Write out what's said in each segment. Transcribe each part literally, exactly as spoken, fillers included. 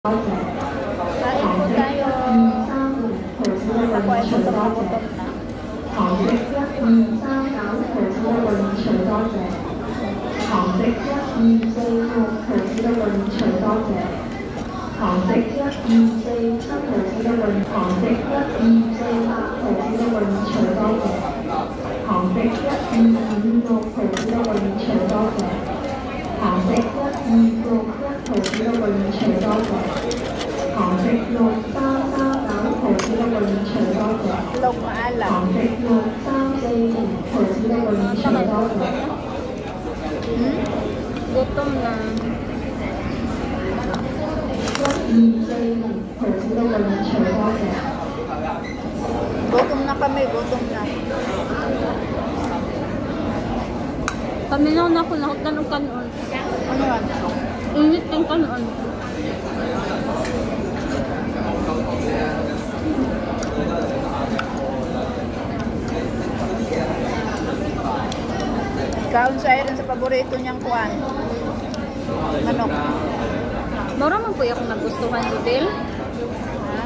Kain po tayo. Ako ay gutom na. 堂食一二三九葡式的潤除多謝。堂食一二四六葡式的潤除多謝。堂食一二四七葡式的潤，堂食一二四八葡式的潤除多謝。堂食一二五六葡式的潤除多謝。堂食一二六一葡式的潤除多謝。堂食六三三九葡式的潤除多謝。 Log maalam. 堂食六三四零葡式的潤除多謝。 Hmm? Gutom na. 一二四零葡式的潤除多謝。 Gutom na kami, gutom na. Paminaw na ako, nahutan ng kanon. Ano yan? Init ng kanon. Kaon sa iron sa paborito niyang kuan. Manok. Mura man po yung nagustuhan ni Del. Ha?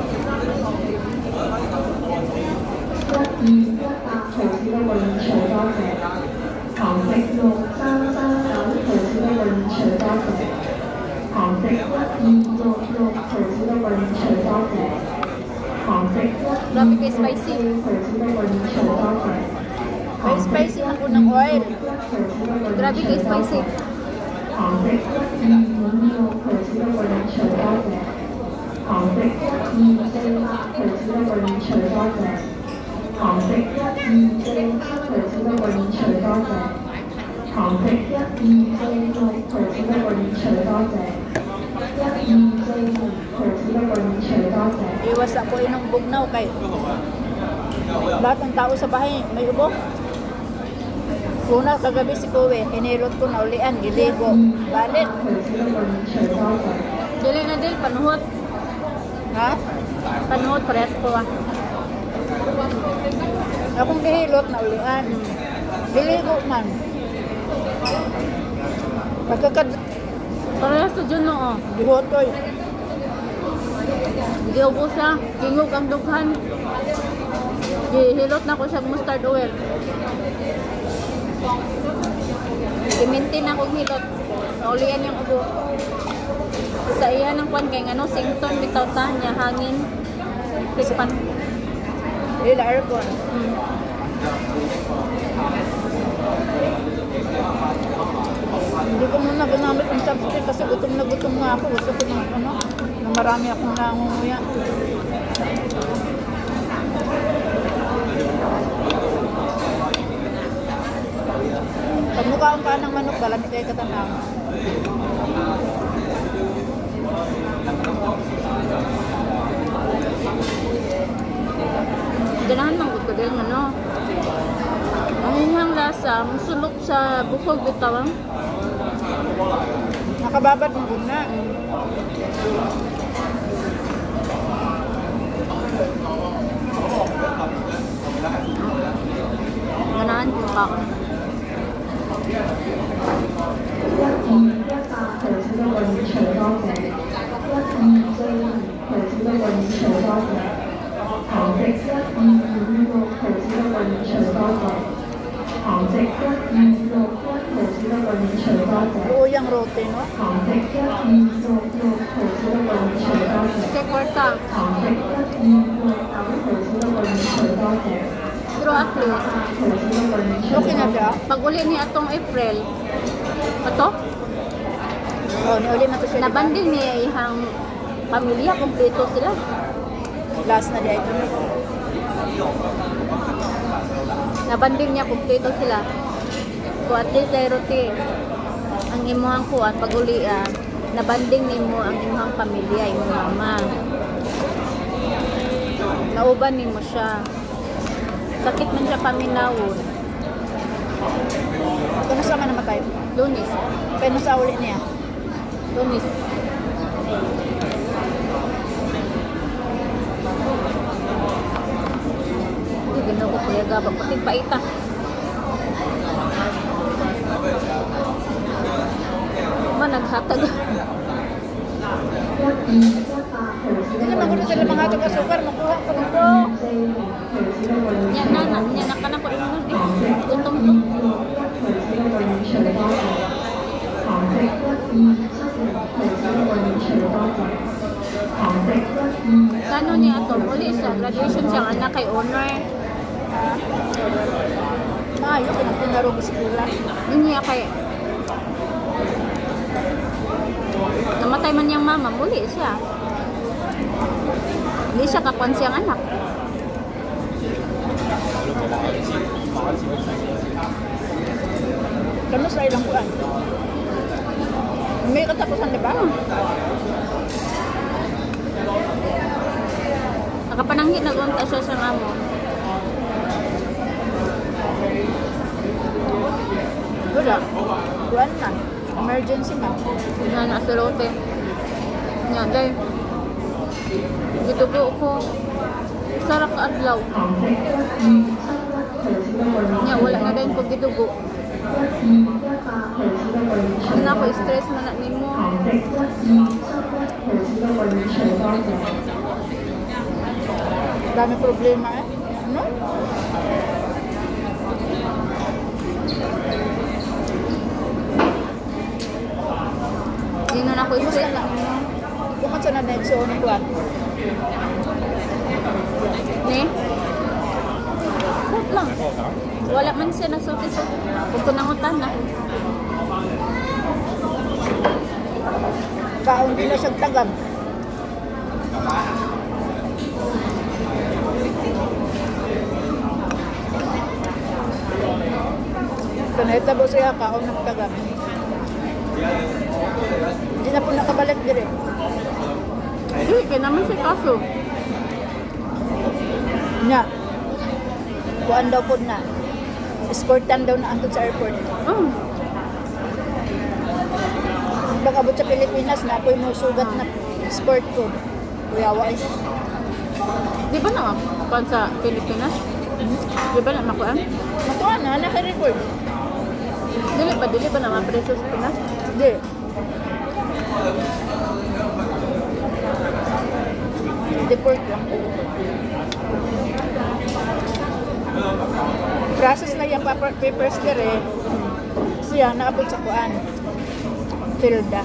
一二一八葡式的潤除多謝。堂食六三三九葡式的潤除多謝。堂食一二六六葡式的潤除多謝。堂食一二六四葡式的潤除多謝。 May spicy na po ng oil. Grabe kay spicy. 堂食一二五六葡式的潤除多謝。堂食一二四八葡式的潤除多謝。堂食一二四七葡式的潤除多謝。堂食一二四六葡式的潤除多謝。一二四零葡式的潤除多謝。 Iwas ako inom bugnaw kay lahat ng tao sa bahay may ubo. Una kagabi si Kuwe, hinilot ko na ulian, giligo. Balik. Dili na Del, panuhot. Ha? Panuhot, parehas ko ah. Akong gihilot na ulian. Giligo man. Pagkakad... Parehas to dyan no, oh. Gihotoy. Giubo siya, gingog ang dughan. Gihilot na ko siya mustard oil. Imintin akong hilot. Naulian yung ubo. Sa iya ng kwan kay ano, sington, bitaw ta niya, hangin. Pispan. Ila aircon. Hmm. Hindi ko muna ginamit ang chopstick kasi gutom na gutom nga ako. Gusto ko na ano, na marami akong nangunguya. Pag mukhaong ka ng manok, galamit kayo katanaw. Ganahan mang gusto din, ano? Ang inyang lasa, musulok sa bukog bitawang. Nakababad ng guna. Ganahan po ka ako. 一二一八葡式的潤除多謝。一二四零葡式的潤除多謝。堂食一二五六葡式的潤除多謝。堂食一二六一葡式的潤除多謝。 Luyang rote, no? 堂食一二六六葡式的潤除多謝。 Kay kwarta. 堂食一二六九葡式的潤除多謝。 Pero at least, okay na siya. Pag uli ni atong April, ato? Oh, niuli na to siya. Nabanding niya ihang pamilya, kompleto sila. Last na diya ito. Nabanding niya, kompleto sila. So at least ay routine. Ang imuhang kuwan, pag uli, ah, nabanding ni mo ang imuhang pamilya, imong mama. Nauban ni mo siya. Sakit man siya paminawon. Kano sa man namatay? Lunis. Kano sa uli niya? Lunis. Hindi, gano'n ko kuya gabag. Pati paita. Ma, naghatag. Hindi naman ko sila mga ito kasukar, makuha ko nito. Yan na, na, yan na ka na ko rin nun eh. Gutom to. Kano niya ito? Uli sa graduation siyang anak kay owner. Maayo, pinarog sa kula. Yun niya kay... Namatay man niyang mama, muli siya. Hindi siya kakuan siyang anak. Kano sa ilang kuan? May katapusan, di ba? Nakapananghi na unta siya sa amo. Wala. Kuan na. Emergency na. Yan na sa lote. Yan, dahil. Gitugo ko. Sarap ka adlaw. Yan, wala na din ko gitugo. Ano ako, stress na na nimo. Dami problema eh. Ano? Hindi na ako stress na nimo. Kung sa na next on kuan. Ne? Kut lang. Wala man siya nagsulti sa kung tunangutan na. Kaon din na siyang tagam. Kanahita po siya kaon ng tagam. Hindi na po nakabalik dire. Hindi, kaya naman siya kaso. Nya. Kuan daw po na. Escortan daw na antod sa airport. Oh. Pag abot sa Pilipinas na ako'y mo sugat na escort ko. Kuyawa eh. Di ba na kuan sa Pilipinas? Di ba na makuan? Matuwa na, naka-record. Dili pa, dili ba naman preso sa Pinas? Hindi. Deport lang. Process na yung paper, papers dire. Siya naabot sa kuan. Tilda.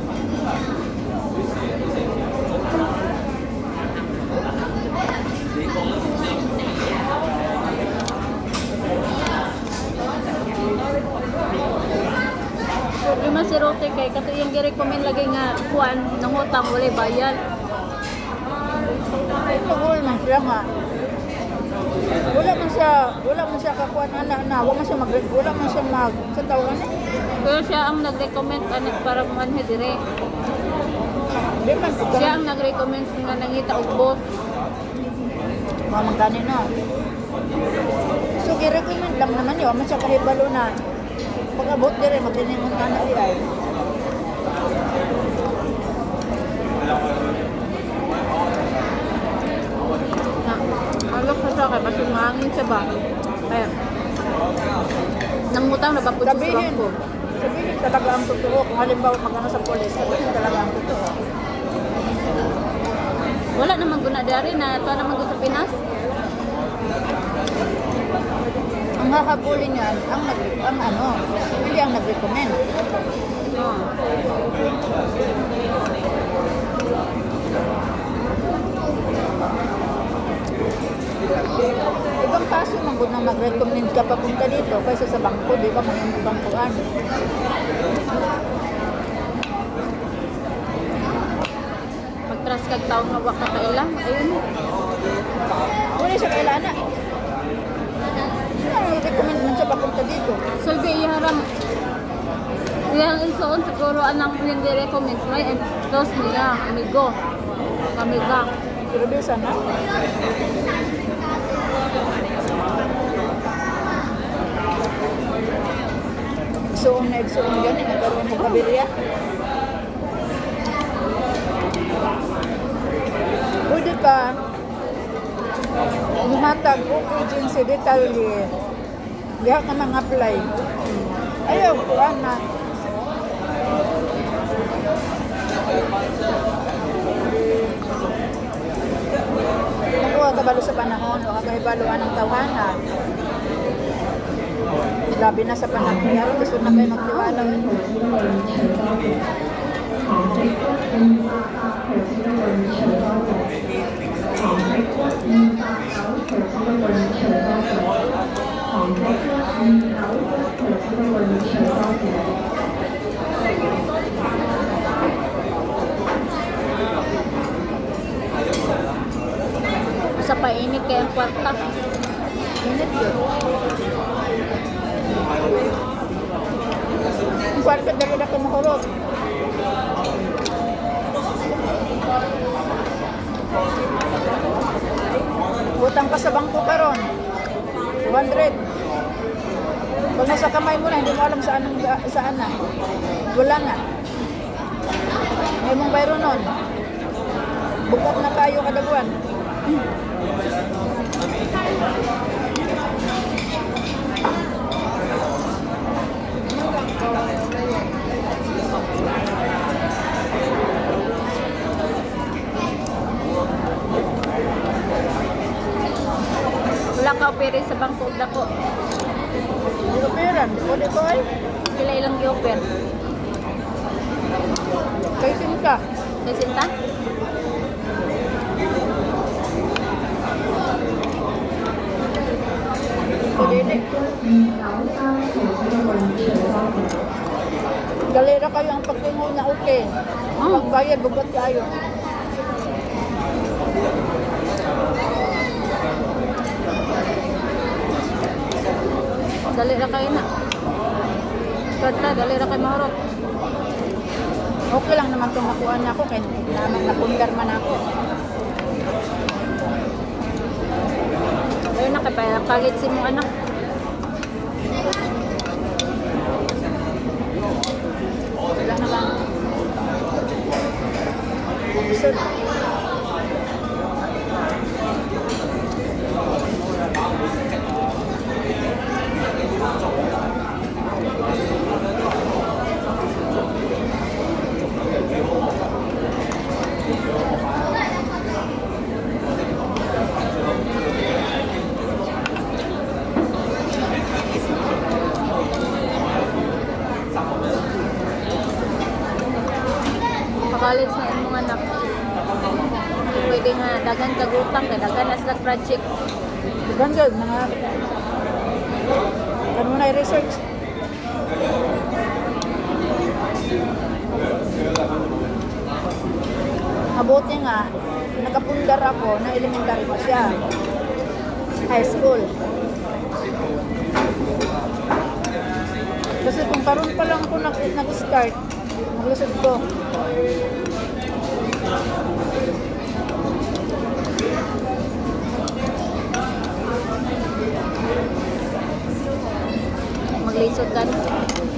Problema si Rote kay kato yung gi-recommend lagi nga kuan ng utang wala bayad. Pagul man siya nga. Wala man siya, wala man siya kakuan ana na, wala man siya mag wala man siya mag sa tawagan eh. Pero siya ang nag-recommend anak para manhe dire. Di man Siya ang nag-recommend nga nangita og boss. mamang kanin na. So gi-recommend lang naman yun, man siya kahibalo na. Pag abot dire magdiningon ka na di ay. Alok sa kay basta mahangin siya ba? Kaya nangutang na ba po sa Sabihin, ko? sabihin talaga ang totoo. Kung halimbawa magano sa polis, sabihin talaga ang totoo. Wala naman guna dari na ito naman gud sa Pinas. Ang hahabulin niyan, ang nag ang ano, hindi ang nag-recommend. Oh. Ibang kaso man gud nang mag-recommend ka papunta dito kaysa sa bangko, di ba? May bangkuan. Pag-trust kag taon nga wa ka kailang, ayun. Wala siya kailana. Sino ang recommend man siya papunta dito? Sulbi iharang iyang isuon siguro anang hindi recommend may and close niya, amigo. Amiga. Pero bisa na. Igsuon na igsuon gani, nagkaroon mo kabirya. Pwede ka lumatag o agency detalye. Diha ka mang apply. Ayaw, kuhan na. kabalo sa panahon o kagahibaluan ng tawhana. Grabe na sa panahon ngayon, gusto na kayo magtiwala. Eh. 黃色一二八八投資一輪除多謝，黃色一二八九投資一輪除多謝，黃色一二九投資一輪除多謝。 Sa painit kaya ang kwarta. Init yun. Ang kwarta dali na kumahurot. Utang ka sa bangko karon. two hundred. Pag nasa kamay mo na, hindi mo alam saan, saan na. Wala nga. May mong bayro nun. Bukot na kayo kada buwan. Hmm. Wala ka opere sa bangko dako. Hindi operan. Pwede ko ay. Sila ilang gi-oper. Kay Sinta. Kay Sinta? Pwede din. Galera kayo ang pagtingo niya okay. Magbayad, bugot kayo. Dali ra kayo na. Karta, dali ra kayo mahurot. Okay lang naman itong nakuha niya ako. Kaya naman napundar man ako. Ayun na, kaya palit si mong anak. Wala na lang. So, College na imong anak. Pwede nga dagan kagutang kay dagan as lag project. ganda, mga ano na i-research. Mabuti nga, nakapundar ako na elementary pa siya. High school. Kasi kung karon pa lang ako nag-start, maglusod ko. Maglisod ka.